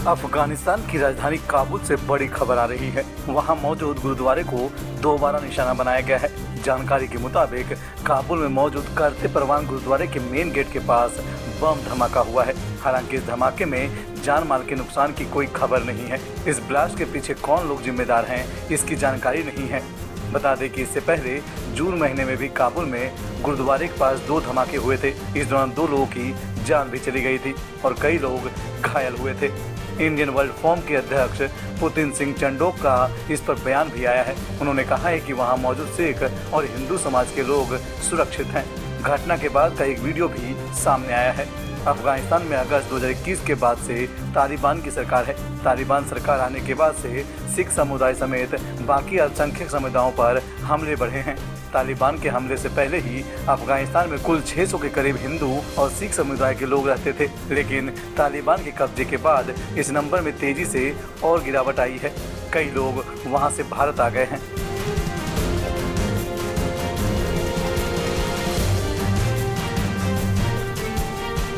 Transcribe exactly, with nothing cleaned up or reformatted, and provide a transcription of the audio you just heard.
अफगानिस्तान की राजधानी काबुल से बड़ी खबर आ रही है। वहां मौजूद गुरुद्वारे को दोबारा निशाना बनाया गया है। जानकारी के मुताबिक काबुल में मौजूद करते परवान गुरुद्वारे के मेन गेट के पास बम धमाका हुआ है। हालांकि इस धमाके में जान माल के नुकसान की कोई खबर नहीं है। इस ब्लास्ट के पीछे कौन लोग जिम्मेदार हैं, इसकी जानकारी नहीं है। बता दें कि इससे पहले जून महीने में भी काबुल में गुरुद्वारे के पास दो धमाके हुए थे। इस दौरान दो लोगों की जान भी चली गई थी और कई लोग घायल हुए थे। इंडियन वर्ल्ड फोरम के अध्यक्ष पुतिन सिंह चंडोक का इस पर बयान भी आया है। उन्होंने कहा है कि वहां मौजूद सिख और हिंदू समाज के लोग सुरक्षित हैं। घटना के बाद का एक वीडियो भी सामने आया है। अफगानिस्तान में अगस्त दो हज़ार इक्कीस के बाद से तालिबान की सरकार है। तालिबान सरकार आने के बाद से सिख समुदाय समेत बाकी अल्पसंख्यक समुदायों पर हमले बढ़े हैं। तालिबान के हमले से पहले ही अफगानिस्तान में कुल छह सौ के करीब हिंदू और सिख समुदाय के लोग रहते थे, लेकिन तालिबान के कब्जे के बाद इस नंबर में तेजी से और गिरावट आई है। कई लोग वहां से भारत आ गए हैं।